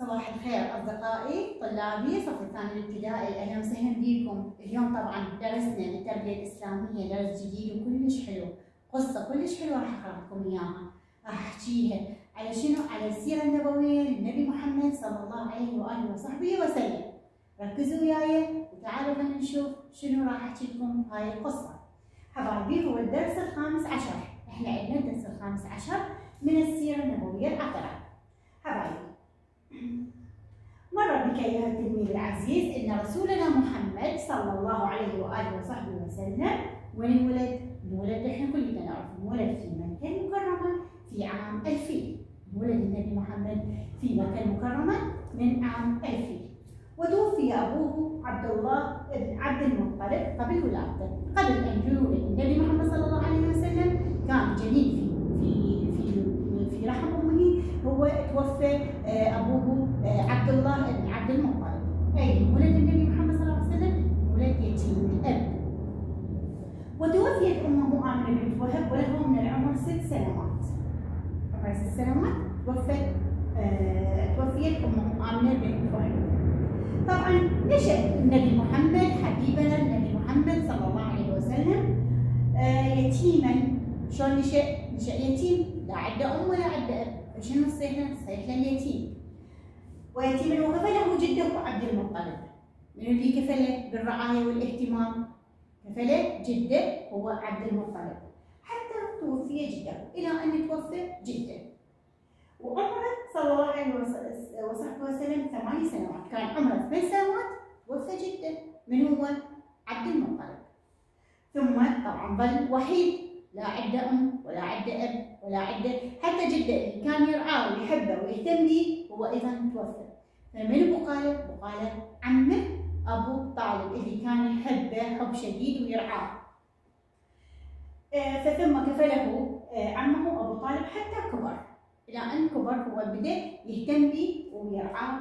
صباح الخير أصدقائي طلابي صف الثاني الابتدائي، أهلا وسهلا بكم. اليوم طبعا درسنا للتربية الإسلامية درس جديد وكلش حلو، قصة كلش حلوة راح أقرأ لكم إياها. راح أحكيها على شنو؟ على السيرة النبوية للنبي محمد صلى الله عليه وآله وصحبه وسلم. ركزوا وياي وتعالوا خلينا نشوف شنو راح أحكي لكم هاي القصة. حبايبي هو الدرس الخامس عشر، إحنا عندنا الدرس الخامس عشر من السيرة النبوية العطرة. حبايبي مر بك أيها التلميذ العزيز أن رسولنا محمد صلى الله عليه وآله وصحبه وسلم وين انولد؟ انولد احنا كلنا نعرف انولد في مكة المكرمة في عام 2000. انولد النبي محمد في مكة المكرمة من عام 2000. وتوفي أبوه عبد الله بن عبد المطلب قبل ولادته. قبل أن يولد النبي محمد صلى الله عليه وسلم كان جنين في رحم أمه، هو توفى أبوه عبد الله بن عبد المطلب. أي ولد النبي محمد صلى الله عليه وسلم ولد يتيم الأب. وتوفيت أمه آمنة بنت وهب وله من العمر 6 سنوات. عمر 6 سنوات توفيت أمه آمنة بنت وهب. طبعا نشأ النبي محمد حبيبنا النبي محمد صلى الله عليه وسلم يتيما. شلون نشأ؟ نشأ يتيم، لا عنده أم ولا عنده أب، فشنو صيح له اليتيم. ويتيما وكفله جده عبد المطلب. من اللي كفله بالرعاية والاهتمام؟ كفله جده هو عبد المطلب حتى توفي جده، إلى أن توفى جده. وعمره صلى الله عليه وصحبه وسلم 8 سنوات، كان عمره 8 سنوات توفى جده من هو عبد المطلب. ثم طبعا ظل وحيد، لا عنده أم ولا عنده أب ولا عنده حتى جده اللي كان يرعاه ويحبه ويهتم به هو أيضا توفى. فمن بقاله؟ بقاله عمه أبو طالب اللي كان يحبه حب شديد ويرعاه. فثم كفله عمه أبو طالب حتى كبر، إلى أن كبر هو بدأ يهتم به ويرعاه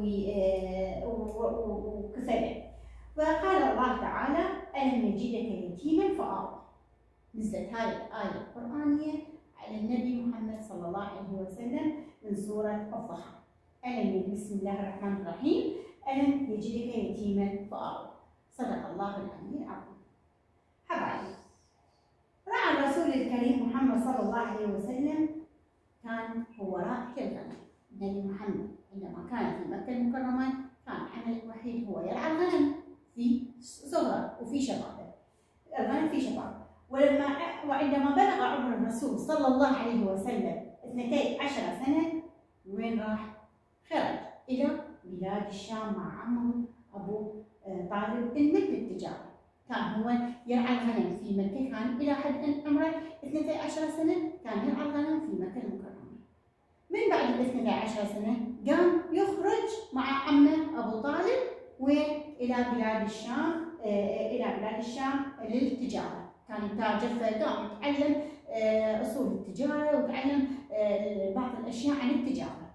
وكفله. فقال الله تعالى: ألم يجدك يتيما فآوى. نزلت هذه الآية القرآنية على النبي محمد صلى الله عليه وسلم من سورة الضحى. بسم الله الرحمن الرحيم. ألم يجدك يتيما فآوى. صدق الله العلي العظيم. حبايبي رعى الرسول الكريم محمد صلى الله عليه وسلم، كان هو راعي للغنم. النبي محمد عندما كان في مكة المكرمة كان عمله الوحيد هو يرعى الغنم في صغره وفي شبابه. الغنم في شبابه. وعندما بلغ عمر الرسول صلى الله عليه وسلم 12 سنة وين راح؟ خرج إلى بلاد الشام مع عمه أبو طالب المكة للتجارة. كان هو يرعى الغنم في مكة، كان إلى حد أن عمره 12 سنة كان يرعى الغنم في مكة المكرمة. من بعد ال 12 سنة قام يخرج مع عمه أبو طالب وين؟ إلى بلاد الشام للتجارة. كان يتاجر، فقام يتعلم أصول التجارة وتعلم بعض الأشياء عن التجارة.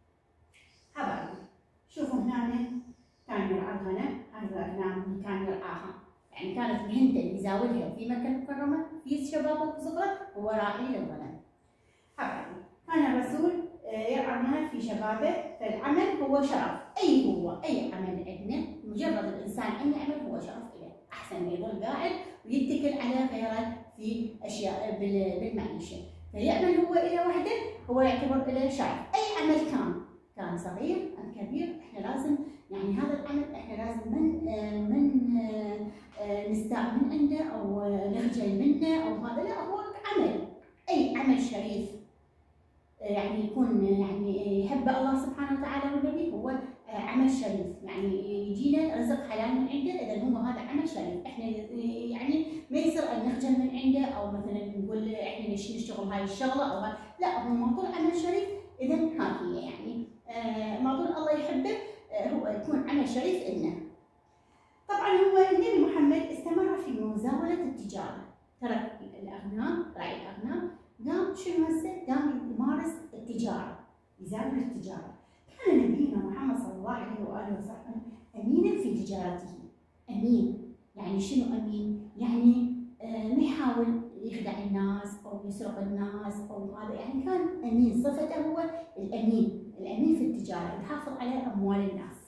حبايبي شوفوا هنا كان يرعى الغنم، هذه الأغنام اللي كان يرعاها، يعني كانت مهنته اللي يزاولها في مكة المكرمة في شبابه وصغره هو راعي للغنم. حبايبي كان الرسول يرعى الغنم في شبابه، فالعمل هو شرف. أي عمل عندنا مجرد الإنسان أن يعمل هو شرف له، أحسن ما يظل قاعد ويتكل على غيره في أشياء بالمعيشة. فيعمل هو إلى وحده هو يعتبر له شرف. أي عمل كان صغير أم كبير، إحنا لازم يعني هذا العمل إحنا لازم من نستاء من عنده أو نخجل منه أو هذا، لا، هو عمل. أي عمل شريف يعني يكون يعني يحب الله سبحانه وتعالى والنبي هو عمل شريف، يعني يجينا رزق حلال من عنده، اذا هو هذا عمل شريف. احنا يعني ما يصير ان نخجل من عنده او مثلا نقول احنا ليش نشتغل هاي الشغله او لا، هو ما طول عمل شريف. اذا هاي يعني ما طول الله يحبه هو يكون عمل شريف لنا. طبعا هو النبي محمد استمر في مزاوله التجاره، ترك الاغنام، راعي الاغنام، قام شنو هسه؟ قام يمارس التجاره، يزاول التجاره. كان نبينا محمد صلى الله عليه واله وصحبه امينا في تجارته. امين يعني شنو امين؟ يعني ما يحاول يخدع الناس أو يسرق الناس أو هذا، يعني كان أمين، صفته هو الأمين في التجارة، يحافظ على أموال الناس.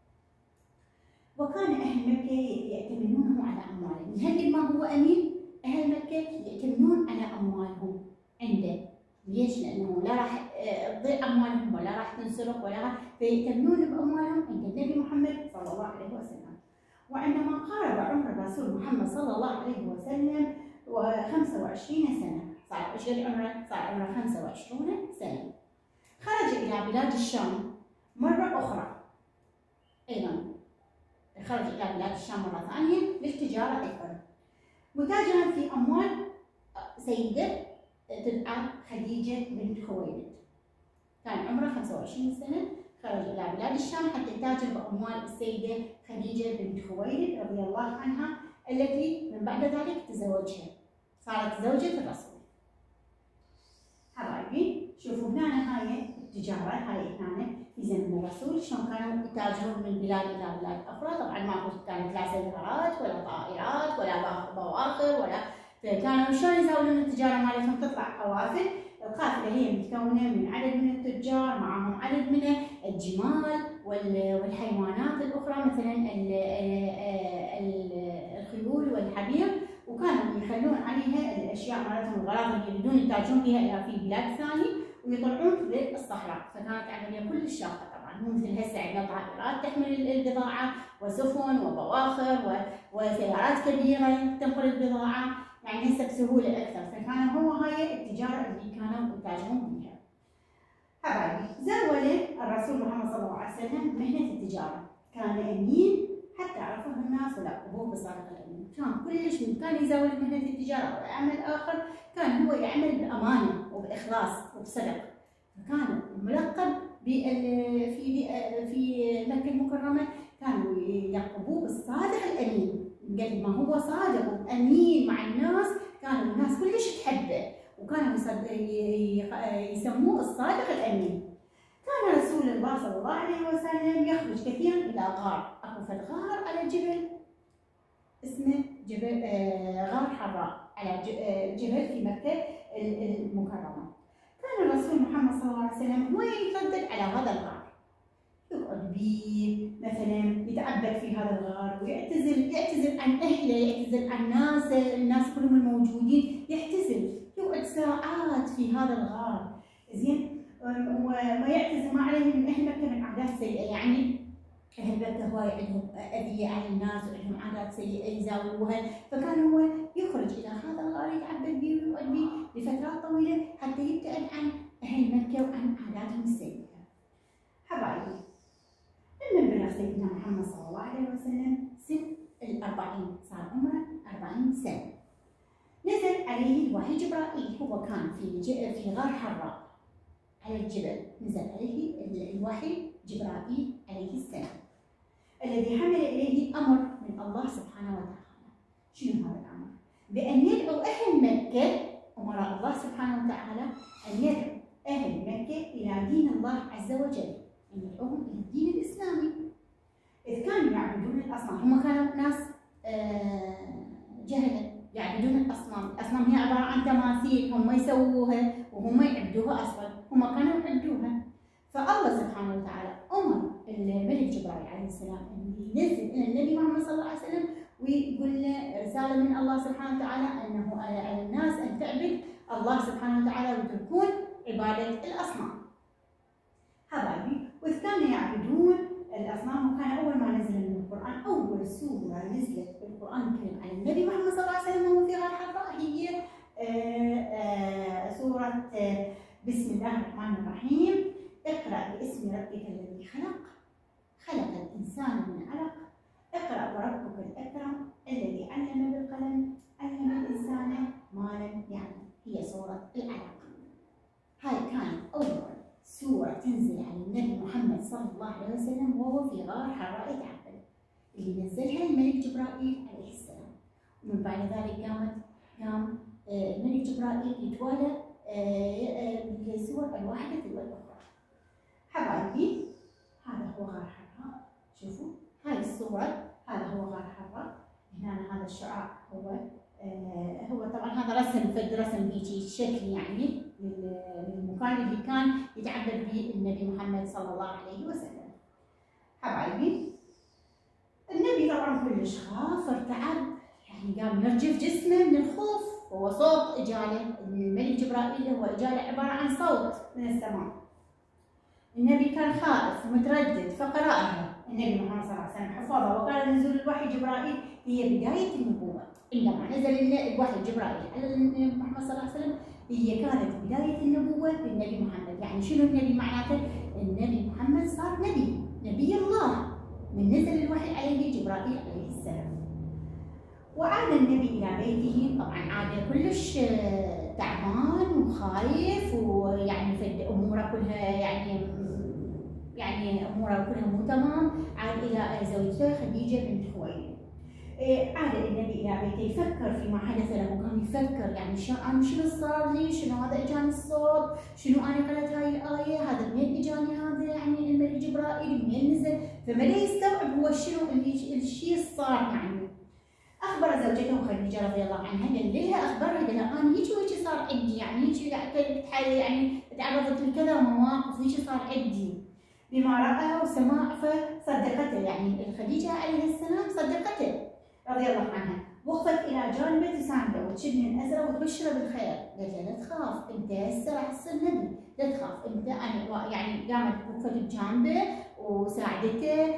وكان أهل مكة يأتمنونه على أموالهم، من هالقد ما هو أمين أهل مكة يأتمنون على أموالهم عنده. ليش؟ لأنه لا راح تضيع أموالهم ولا راح تنسرق ولا راح، فيأتمنون بأموالهم عند النبي محمد صلى الله عليه وسلم. وعندما قارب عمر الرسول محمد صلى الله عليه وسلم 25 سنة، صار ايش قد عمره؟ صار عمره 25 سنة. خرج إلى بلاد الشام مرة أخرى، أيضا خرج إلى بلاد الشام مرة ثانية للتجارة أيضا، متاجرا في أموال سيدة تدعى خديجة بنت خويلد. كان عمره 25 سنة، خرج إلى بلاد الشام حتى يتاجر بأموال السيدة خديجة بنت خويلد رضي الله عنها، التي من بعد ذلك تزوجها، صارت زوجة الرسول. حبايبي شوفوا هنا هاي التجارة، هاي هنا في زمن الرسول شلون كانوا يتاجرون من بلاد إلى بلاد أخرى. طبعا ما كانت لا سيارات ولا طائرات ولا بواخر ولا، فكانوا شلون يزاولون التجارة مالتهم؟ تطلع قوافل، القافلة هي متكونة من عدد من التجار، معهم عدد من الجمال والحيوانات الأخرى مثلا الخيول والحمير، وكانوا يخلون عليها الأشياء مالتهم، الأغراض اللي يريدون يتاجرون بها إلى في بلاد ثانية ويطلعون للصحراء. فكانت عملية كلش شاقة طبعا، مو مثل هسه عندنا طائرات تحمل البضاعة وسفن وبواخر وسيارات كبيرة تنقل البضاعة، يعني هسه بسهولة أكثر. فكان هو هاي التجارة اللي كانوا يتاجرون بها. حبايبي زاول الرسول محمد صلى الله عليه وسلم مهنة التجارة، كان أمين حتى عرفوه الناس ولقبوه بصادق الأمين. كان كلش كان يزاول مهنة التجارة أو عمل آخر، كان هو يعمل بأمانة وبإخلاص وبصدق، فكان ملقب في مكة المكرمة كانوا يلقبوه بالصادق الأمين. قد ما هو صادق وأمين مع الناس كانوا الناس كلش تحبه، وكانوا يسموه الصادق الأمين. كان رسول الله صلى الله عليه وسلم يخرج كثيرا إلى غار، أكو فد غار على جبل اسمه جبل غار حراء، على جبل في مكة المكرمة. كان الرسول محمد صلى الله عليه وسلم هو يتردد على هذا الغار، يقعد بيه مثلا يتعبد في هذا الغار ويعتزل عن اهله، يعتزل عن الناس كلهم الموجودين، يقعد ساعات في هذا الغار، زين، وما يعتزل ما عليه من اهل مكه من عادات سيئه. يعني اهل مكه هواي عندهم اذيه على الناس وعندهم عادات سيئه يزاولوها، فكان هو يخرج الى هذا الغار يتعبد به ويقعد به لفترات طويله حتى يبتعد عن اهل مكه وعن عاداتهم السيئه. حبايبي لما بلغ سيدنا محمد صلى الله عليه وسلم سن 40، صار عمره 40 سنة، نزل عليه الوحي جبرائيل. هو كان في غار حراء على الجبل، نزل عليه الوحي جبرائيل عليه السلام، الذي حمل إليه أمر من الله سبحانه وتعالى. شنو هذا الأمر؟ بأن يدعو أهل مكة، أمر الله سبحانه وتعالى أن يدعو أهل مكة إلى دين الله عز وجل، أن يدعوهم إلى الدين الإسلامي. إذ كانوا يعبدون الأصنام، هم كانوا ناس جهلة يعبدون الأصنام، الأصنام هي عبارة عن تماثيل هم يسووها وهم يعبدوها أصلا، هم كانوا يعبدوها. فالله سبحانه وتعالى أمر الملك جبرائيل عليه السلام أن ينزل إلى النبي محمد صلى الله عليه وسلم ويقول له رسالة من الله سبحانه وتعالى أنه على الناس أن تعبد الله سبحانه وتعالى وتكون عبادة الأصنام. حبايبي وإذ كانوا يعبدون الأصنام، وكان أول ما نزل من القرآن، أول سورة نزلت بالقرآن الكريم على النبي محمد صلى الله عليه وسلم وهو في غار حراء هي سورة بسم الله الرحمن الرحيم. اقرأ باسم ربك الذي خلق، خلق الإنسان من علق، اقرأ وربك الأكرم الذي علم بالقلم، علم الإنسان ما لم يعلم. هي سورة العلق. هاي كانت أول سورة تنزل على النبي محمد صلى الله عليه وسلم وهو في غار حراء يتعبد، اللي نزلها الملك جبرائيل عليه السلام. ومن بعد ذلك قام الملك جبرائيل يتوالى بالسور الواحدة تلو الأخرى. حبايبي هذا هو غار حراء، شوفوا هاي الصورة، هذا هو غار حراء. هنا هذا الشعاع هو طبعا هذا رسم فد رسم هيجي شكل يعني للمكان اللي كان يتعبد به النبي محمد صلى الله عليه وسلم. حبايبي النبي طبعا كلش خاف ارتعب، يعني قام يرجف جسمه من الخوف، هو صوت اجاله الملك جبرائيل، هو اجاله عباره عن صوت من السماء. النبي كان خائف ومتردد فقرأها النبي محمد صلى الله عليه وسلم حفظها، وقال نزول الوحي جبرائيل هي بدايه النبوه. عندما نزل الوحي جبرائيل على النبي محمد صلى الله عليه وسلم هي كانت بدايه النبوه بالنبي محمد. يعني شنو النبي معناته؟ النبي محمد صار نبي الله من نزل الوحي عليه جبرائيل عليه السلام. وعاد النبي الى بيته، طبعا عاد كلش تعبان وخايف، ويعني فد اموره كلها يعني اموره كلها مو تمام. عاد الى زوجته خديجه بنت خويلد. عاد النبي الى بيته يفكر فيما حدث له، كان يفكر يعني شنو صار لي، شنو هذا اجاني الصوت، شنو انا قرأت هاي الايه، هذا منين اجاني هذا يعني الملك جبرائيل منين نزل، فما يستوعب هو شنو الشيء صار يعني. اخبر زوجته خديجه رضي الله عنها، قال لها اخبرها قال لها انا هيك وهيك صار عندي، يعني هيك يعني تعرضت لكذا مواقف هيك صار عندي. بما راى وسمع فصدقته، يعني الخديجه عليه السلام صدقته رضي الله عنها، وقفت الى جانبه تسانده وتشد من ازره وتبشره بالخير، قالت له لا تخاف انت هسه راح تصير نبي، لا تخاف انت. انا يعني قامت وقفت بجانبه وساعدته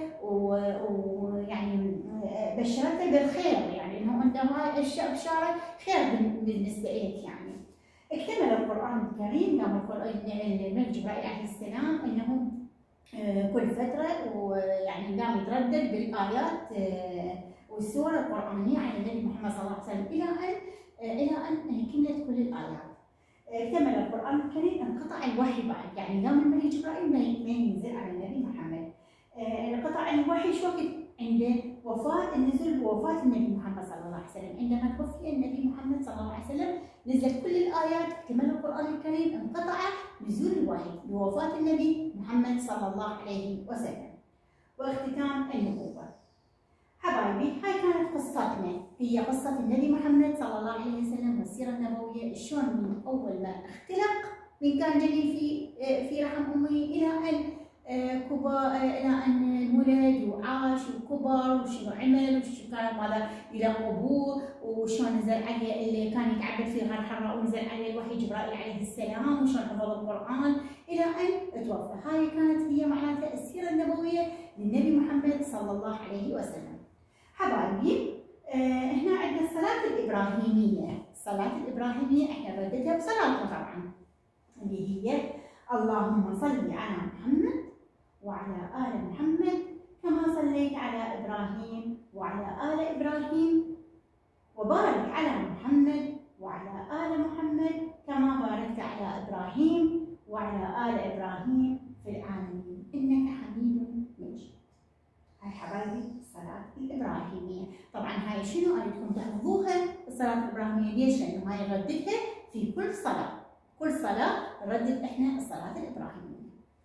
ويعني بشرته بالخير، يعني انه انت هاي الاشياء بشاره خير بالنسبه لك يعني. اكتمل القران الكريم، قام الملك جبرائيل عليه السلام انه كل فتره ويعني قام يتردد بالايات والسور القرانيه على النبي محمد صلى الله عليه وسلم الى ان كملت كل الايات. اكتمل القران الكريم، انقطع الوحي بعد، يعني قام الملك جبرائيل ما ينزل على النبي محمد. انقطع الوحي شو وقت؟ عند وفاه النزول بوفاه النبي محمد صلى الله عليه وسلم، عندما توفي النبي محمد صلى الله عليه وسلم نزل كل الايات، اكتمل القران الكريم، انقطع نزول الوحي بوفاه النبي محمد صلى الله عليه وسلم. واختتام النبوه. حبايبي هاي كانت قصتنا، هي قصه النبي محمد صلى الله عليه وسلم والسيره النبويه، شلون من اول ما اختلق من كان جنين في رحم امه الى ان كبر، الى ان ولد وعاش وكبر، وشنو عمل وشو كان ماذا الى قبور، وشلون نزل عليه اللي كان يتعبد في غار حراء ونزل عليه الوحي جبرائيل عليه السلام، وشلون حفظ القران الى ان توفى. هاي كانت هي معناتها السيره النبويه للنبي محمد صلى الله عليه وسلم. حبايبي هنا عندنا الصلاه الابراهيميه، الصلاه الابراهيميه احنا رددها بصلاتنا طبعا، اللي هي اللهم صل على محمد وعلى آل محمد كما صليت على إبراهيم وعلى آل إبراهيم، وبارك على محمد وعلى آل محمد كما باركت على إبراهيم وعلى آل إبراهيم في العالمين إنك حميد مجيد. هاي حبايبي الصلاة الإبراهيمية. طبعا هاي شنو أريدكم تحفظوها الصلاة الإبراهيمية، ليش؟ لأنه هاي نرددها في كل صلاة، كل صلاة نردد إحنا الصلاة الإبراهيمية.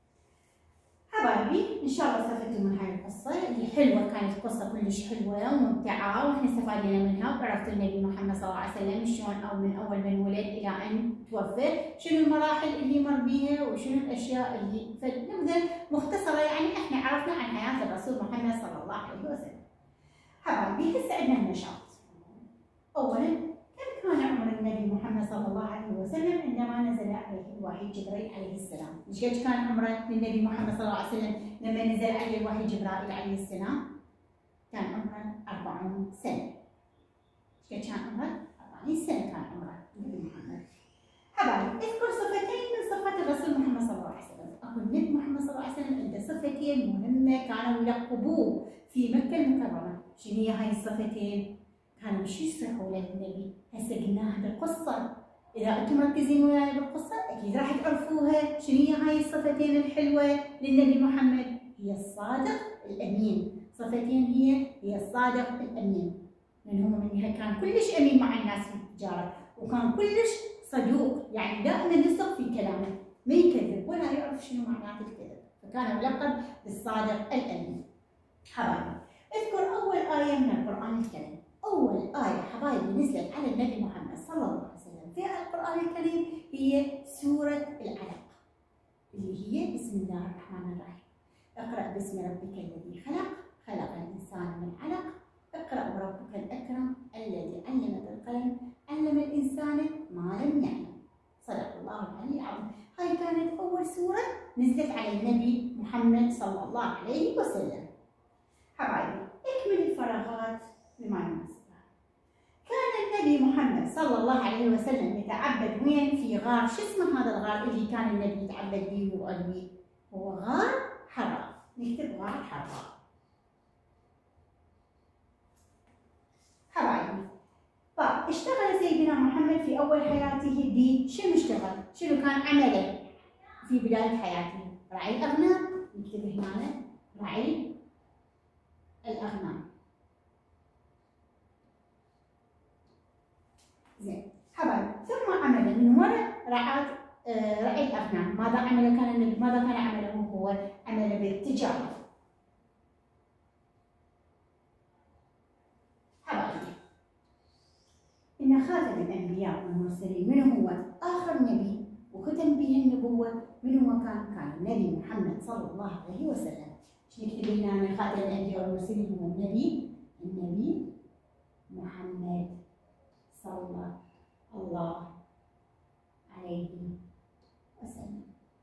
حبايبي ان شاء الله استفدتوا من هاي القصه اللي حلوه، كانت قصه كلش حلوه وممتعه، واحنا استفادنا منها وعرفت النبي محمد صلى الله عليه وسلم شلون او من اول من ولد الى ان توفى، شنو المراحل اللي مر بيها وشنو الاشياء اللي فنبذه مختصره، يعني احنا عرفنا عن حياه الرسول محمد صلى الله عليه وسلم. حبايبي هسه عندنا النشاط. اولا كم كان عمر النبي محمد صلى الله عليه وسلم عندما نزل عليه الوحي جبرائيل عليه السلام؟ ايش قد كان عمره للنبي محمد صلى الله عليه وسلم لما نزل عليه الوحي جبرائيل عليه السلام؟ كان عمره 40 سنه. ايش قد كان عمره؟ 40 سنه كان عمره النبي محمد. حبايبي اذكر صفتين من صفات الرسول محمد صلى الله عليه وسلم. اقول النبي محمد صلى الله عليه وسلم عنده صفتين مهمه كانوا يلقبوه في مكه المكرمه. شنو هي هاي الصفتين؟ كانوا شو يصيحوا للنبي؟ هسه قلناها بالقصه، اذا انتم مركزين وياي بالقصه اكيد راح تعرفوها. شنو هي هاي الصفتين الحلوه للنبي محمد؟ هي الصادق الامين. صفتين هي الصادق الامين، لانه هو منها كان كلش امين مع الناس في التجاره، وكان كلش صدوق، يعني دائما يثق في كلامه، ما يكذب ولا يعرف شنو معنات الكذب، فكان ملقب بالصادق الامين. حبايبي اذكر اول ايه من القران الكريم. أول آية حبايبي نزلت على النبي محمد صلى الله عليه وسلم في القرآن الكريم هي سورة العلق، اللي هي بسم الله الرحمن الرحيم. اقرأ باسم ربك الذي خلق، خلق الإنسان من علق، اقرأ وربك الأكرم الذي علم بالقلم، علم الإنسان ما لم يعلم. صدق الله العلي العظيم. هاي كانت أول سورة نزلت على النبي محمد صلى الله عليه وسلم. حبايبي اكمل الفراغات بما يناسبها. كان النبي محمد صلى الله عليه وسلم يتعبد وين؟ في غار، شو اسمه هذا الغار اللي كان النبي يتعبد به ويقعد به؟ هو غار حراء، نكتب غار حراء. حبايبي طيب اشتغل سيدنا محمد في اول حياته بشنو اشتغل؟ شنو كان عمله في بدايه حياته؟ رعي الاغنام، نكتب هنا رعي الاغنام. زين حبايبي، ثم عمل من وراء رعي الاغنام، ماذا عمل كان النبي؟ ماذا كان عمله هو؟ عمل بالتجاره. حبايبي إن خاتم الأنبياء والمرسلين من هو؟ آخر نبي وختم به النبوة من هو كان؟ كان النبي محمد صلى الله عليه وسلم. ايش نكتب هنا؟ خاتم الأنبياء والمرسلين هو النبي محمد صلى الله عليه وسلم.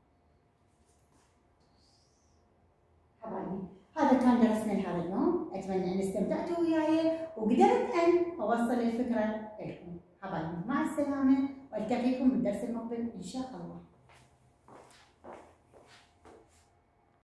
حبايبي هذا كان درسنا لهذا اليوم، اتمنى ان استمتعتوا وياي وقدرت ان اوصل الفكره لكم. حبايبي مع السلامه، والتقيكم بالدرس المقبل ان شاء الله.